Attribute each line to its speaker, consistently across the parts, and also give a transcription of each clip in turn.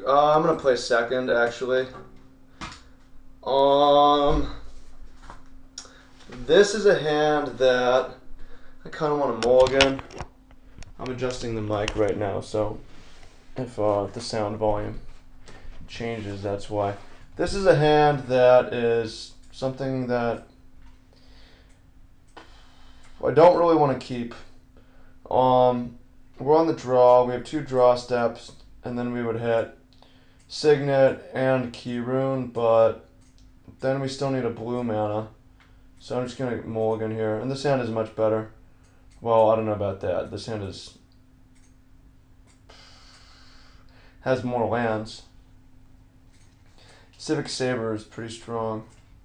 Speaker 1: I'm gonna play second, actually. Um, this is a hand that I kind of want to mulligan. I'm adjusting the mic right now, so if the sound volume changes, that's why. This is a hand that is something that I don't really want to keep. We're on the draw. We have 2 draw steps, and then we would hit Signet and Key Rune, but then we still need a blue mana. So I'm just gonna mulligan here, and this hand is much better. Well, I don't know about that. This hand has more lands. Civic Saber is pretty strong.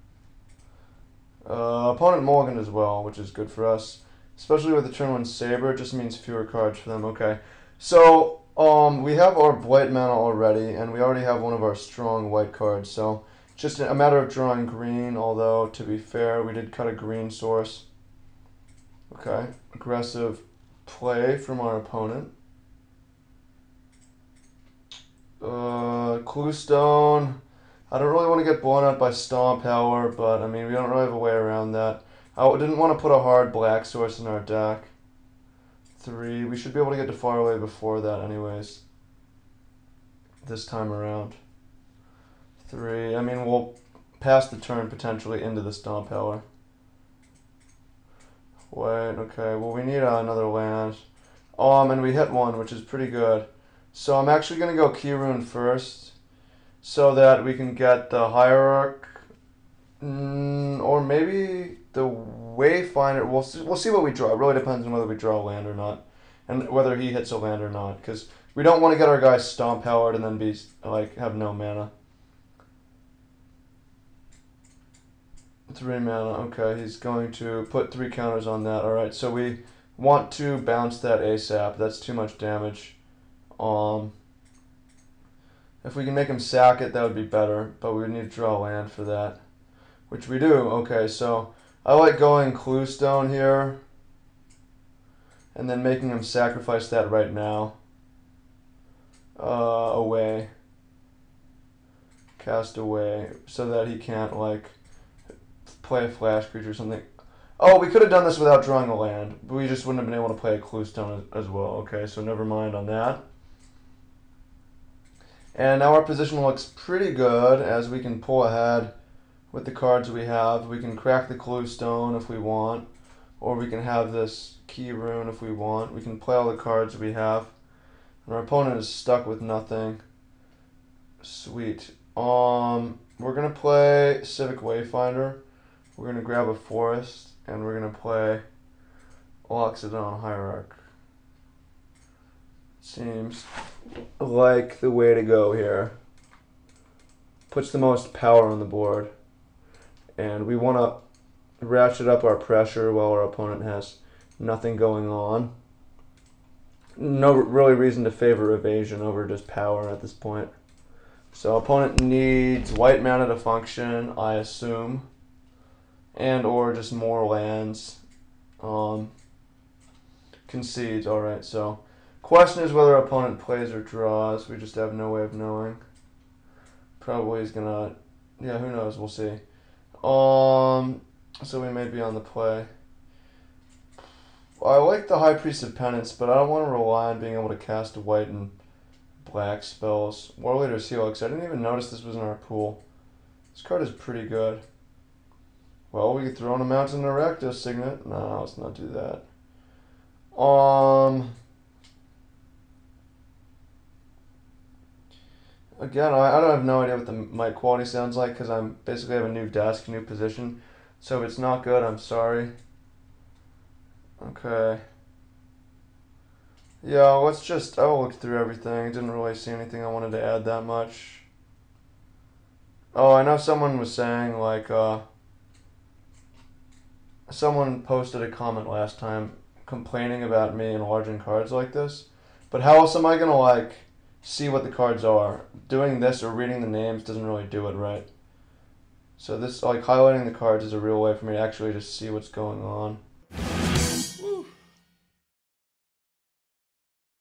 Speaker 1: Opponent mulligan as well, which is good for us. Especially with the turn 1 Saber, it just means fewer cards for them. Okay. So, we have our white mana already, and we already have one of our strong white cards. So, just a matter of drawing green, although, to be fair, we did cut a green source. Okay. Aggressive play from our opponent. Cluestone. I don't really want to get blown out by Stomp Power, but I mean, we don't really have a way around that. I didn't want to put a hard black source in our deck. 3. We should be able to get to far away before that anyways. This time around. 3. I mean, we'll pass the turn potentially into the Stomp Power. Wait, okay. Well, we need another land. And we hit 1, which is pretty good. So I'm actually going to go Key Rune first, so that we can get the Hierarch, or maybe the Wayfinder. We'll see what we draw. It really depends on whether we draw a land or not, and whether he hits a land or not, because we don't want to get our guys Stomp Powered and then be like have no mana. 3 mana. Okay, he's going to put 3 counters on that. All right, so we want to bounce that ASAP. That's too much damage. If we can make him sack it, that would be better, but we would need to draw land for that, which we do. Okay, so I like going Cluestone here, and then making him sacrifice that right now. Away. Cast away, so that he can't, like, play a flash creature or something. Oh, we could have done this without drawing a land, but we just wouldn't have been able to play a Cluestone as well. Okay, so never mind on that. And now our position looks pretty good, as we can pull ahead with the cards we have. We can crack the Cluestone if we want, or we can have this Key Rune if we want. We can play all the cards we have, and our opponent is stuck with nothing. Sweet. We're gonna play Civic Wayfinder. We're gonna grab a Forest, and we're gonna play Loxodon Hierarch. Seems like the way to go here. Puts the most power on the board. And we want to ratchet up our pressure while our opponent has nothing going on. No really reason to favor evasion over just power at this point. So opponent needs white mana to function, I assume. And or just more lands. Concedes, alright, so question is whether opponent plays or draws. We just have no way of knowing. Probably is gonna, yeah, who knows? We'll see. So we may be on the play. I like the High Priest of Penance, but I don't want to rely on being able to cast white and black spells. Warleader's Helix. I didn't even notice this was in our pool. This card is pretty good. Well, we could throw in a Mountain Erectus Signet. No, let's not do that. Again, I don't have no idea what the mic quality sounds like because I'm basically have a new desk, new position. So if it's not good, I'm sorry. Okay. Yeah, let's just, I looked through everything. Didn't really see anything I wanted to add that much. Oh, I know someone was saying, like, someone posted a comment last time complaining about me enlarging cards like this. But how else am I going to, like, see what the cards are? Doing this or reading the names doesn't really do it right. So this, like, highlighting the cards is a real way for me to actually just see what's going on.